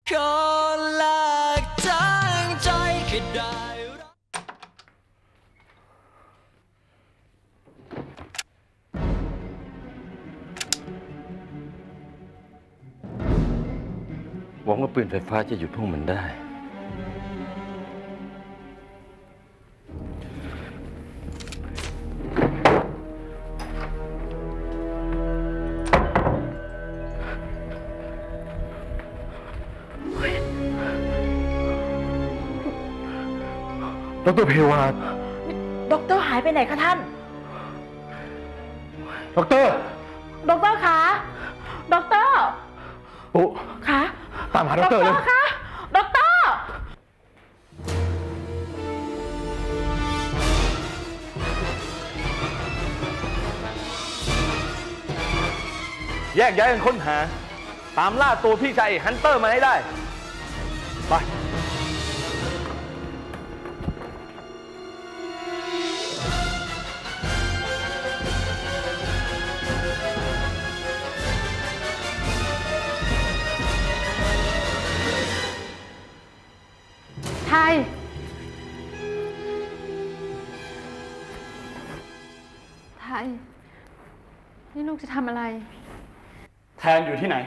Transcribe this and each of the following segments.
ขอแลกทั้งใจแค่ได้หวังว่าปืนไฟฟ้าจะหยุดพวกมันได้ดร.เพวาด็อกเตอร์หายไปไหนคะท่านด็อกเตอร์คะด็อกเตอร์ปุ๊คะตามหาด็อกเตอร์เลยคะด็อกเตอร์แยกย้ายกันค้นหาตามล่าตัวพี่ชายฮันเตอร์มาให้ได้ไปไทยนี่ลูกจะทำอะไรแทนอยู่ที่ไหน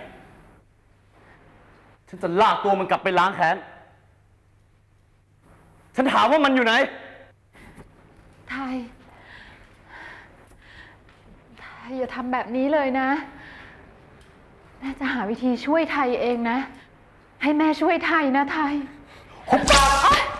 ฉันจะลากตัวมันกลับไปล้างแค้นฉันถามว่ามันอยู่ไหนไทยอย่าทำแบบนี้เลยนะแม่จะหาวิธีช่วยไทยเองนะให้แม่ช่วยไทยนะไทยหุบปาก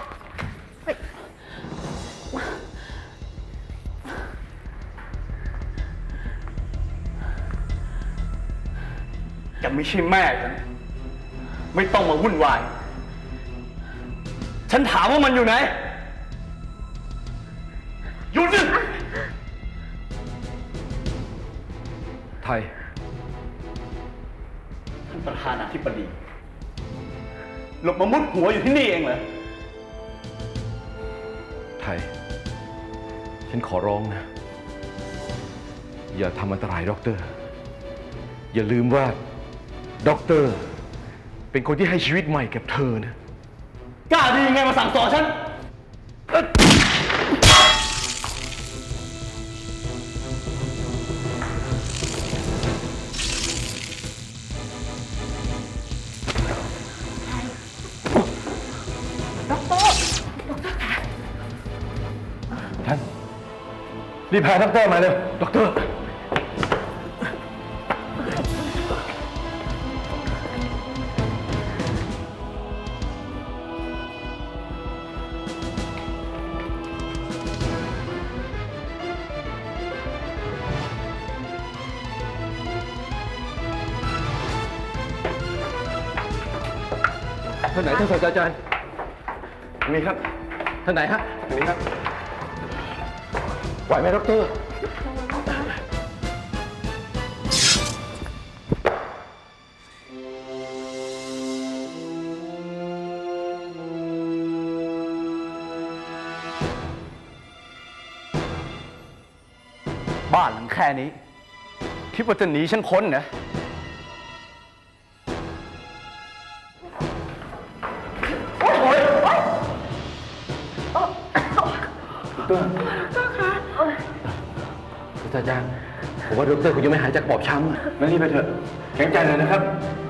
แกไม่ใช่แม่ฉันไม่ต้องมาวุ่นวายฉันถามว่ามันอยู่ไหนหยุดดิไทยท่านประธานาธิบดีหลบมามุดหัวอยู่ที่นี่เองเหรอไทยฉันขอร้องนะอย่าทำอันตรายด็อกเตอร์อย่าลืมว่าด็อกเตอร์เป็นคนที่ให้ชีวิตใหม่กับเธอนะกล้าดียังไงมาสั่งสอนฉันด็อกเตอร์คะท่านรีบพาด็อกเตอร์มาเร็วด็อกเตอร์ท่านไหนท่านศาสตราจารย์มีครับท่านไหนฮะมีครับไหวไหมด็อกเตอร์บ้านหลังแค่นี้คิดว่าจะหนีฉันพ้นนะดร.คะศาสตราจารย์ผมว่าดร.คุณยังไม่หายจากบอบช้ำงั้นรีบไปเถอะแข็งใจเลยนะครับ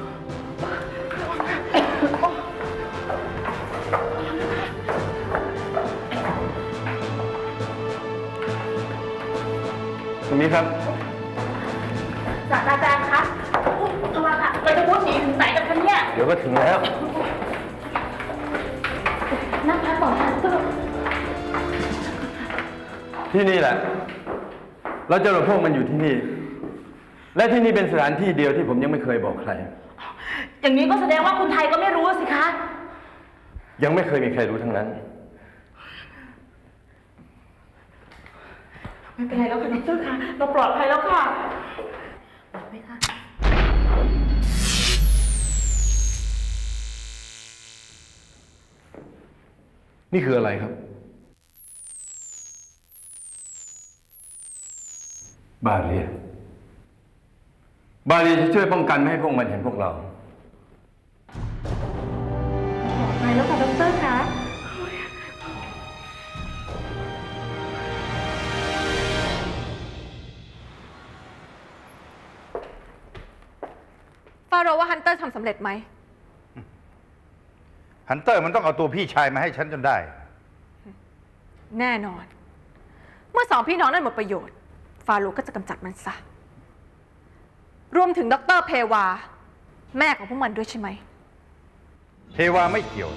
ตรงนี้ครับศาสตราจารย์คะตัวค่ะเราจะมุดหนีถึงไหนกันคะเนี่ยเดี๋ยวก็ถึงแล้วนั่งพักก่อนนะดร. ที่นี่แหละเราเจอพวกมันอยู่ที่นี่และที่นี่เป็นสถานที่เดียวที่ผมยังไม่เคยบอกใครอย่างนี้ก็แสดงว่าคุณไทยก็ไม่รู้สิคะยังไม่เคยมีใครรู้ทั้งนั้นไม่เป็นไรแล้วค่ะดร.ค่ะเราปลอดภัยแล้วค่ะปลอดไหมคะนี่คืออะไรครับบาเรียจะช่วยป้องกันไม่ให้พวกมันเห็นพวกเราายแล้วค่ะดร.คะฟาโรห์ว่าฮันเตอร์ทำสำเร็จไหมฮันเตอร์มันต้องเอาตัวพี่ชายมาให้ฉันจนได้แน่นอน เมื่อสองพี่น้องนั้นหมดประโยชน์ ฟาโรห์ก็จะกำจัดมันซะ รวมถึงดร.เพวา แม่ของพวกมันด้วยใช่ไหมเทวาไม่เกี่ยว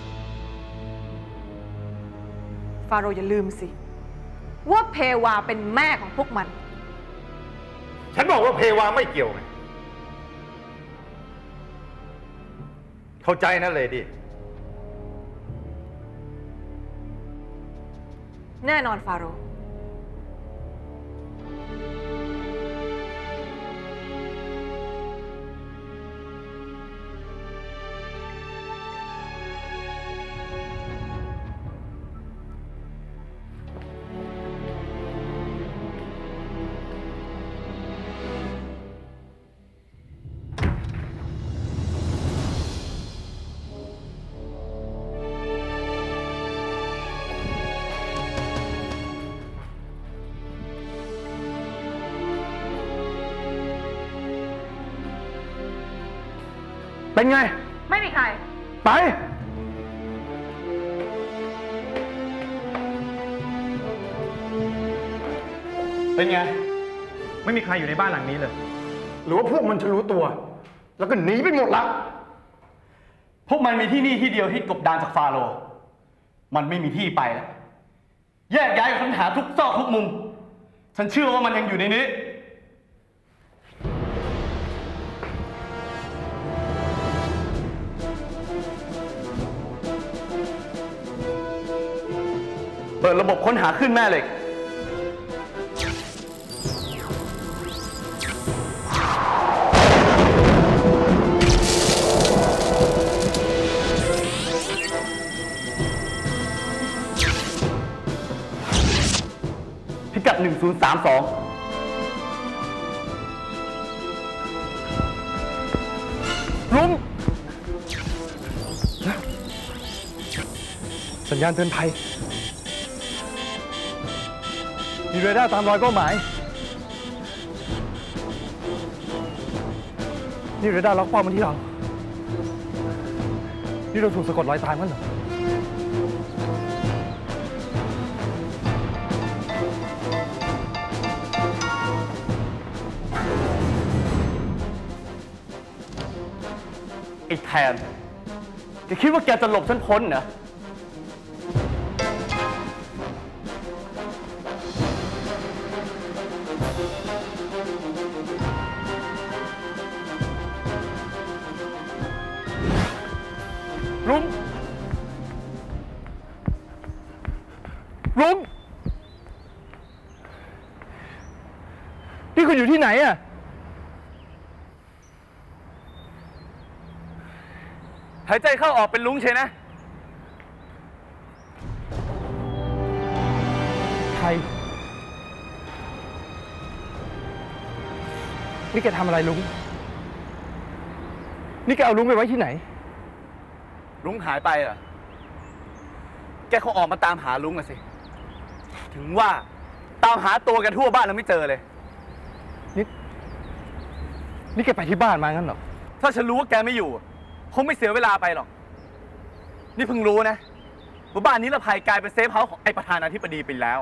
ฟาโรห์อย่าลืมสิ ว่าเพวาเป็นแม่ของพวกมันฉันบอกว่าเพวาไม่เกี่ยวไงเข้าใจนะเลดี้แน่นอนฟาโรห์เป็นไงไม่มีใครไปเป็นไง ไม่มีใครอยู่ในบ้านหลังนี้เลยหรือว่าพวกมันจะรู้ตัว แล้วก็หนีไปหมดละพวกมันมีที่นี่ที่เดียวที่กบดานจากฟาโรห์มันไม่มีที่ไปแล้ว แยกย้ายกันหาทุกซอกทุกมุม ฉันเชื่อว่ามันยังอยู่ในนี้ เปิดระบบค้นหาขึ้นแม่เหล็ก พิกัด 1032 ลุงสัญญาณเตือนภัย มีเรดาร์ตามรอยเป้าหมาย นี่เรดาร์ล็อกเป้ามาที่เรา นี่เราถูกสะกดรอยตามกันเหรอไอ้แทน แกคิดว่าแกจะหลบฉันพ้นเหรอ ลุง ลุงนี่คุณอยู่ที่ไหนอะหายใจเข้าออกเป็นลุงใช่นะใคร นี่แกทำอะไรลุง นี่แกเอาลุงไปไว้ที่ไหนลุงหายไปเหรอ แกคงออกมาตามหาลุงอะสิ ถึงว่าตามหาตัวแกทั่วบ้านแล้วไม่เจอเลยนี่แกไปที่บ้านมางั้นเหรอถ้าฉันรู้ว่าแกไม่อยู่คงไม่เสียเวลาไปหรอก นี่เพิ่งรู้นะว่าบ้านนี้ละภัยกลายเป็นเซฟเฮาส์ของไอ้ประธานาธิบดีไปแล้ว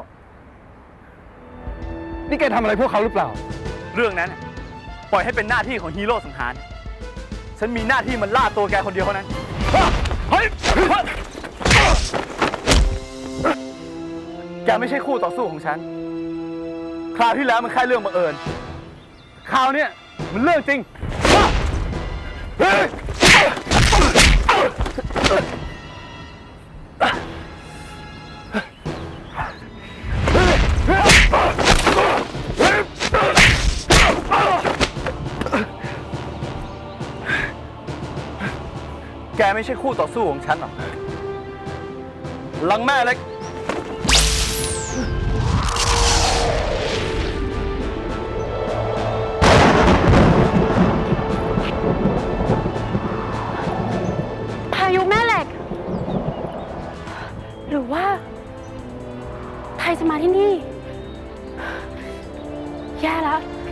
นี่แกทำอะไรพวกเขาหรือเปล่าเรื่องนั้นปล่อยให้เป็นหน้าที่ของฮีโร่สังหาร ฉันมีหน้าที่มันล่าตัวแกคนเดียวเท่านั้น เฮ้ย แกไม่ใช่คู่ต่อสู้ของฉัน คราวที่แล้วมันแค่เรื่องบังเอิญ คราวเนี้ยมันเรื่องจริง แกไม่ใช่คู่ต่อสู้ของฉันหรอกลังแม่เล็กพายุแม่เหล็กว่าไทยจะมาที่นี่ แย่แล้ว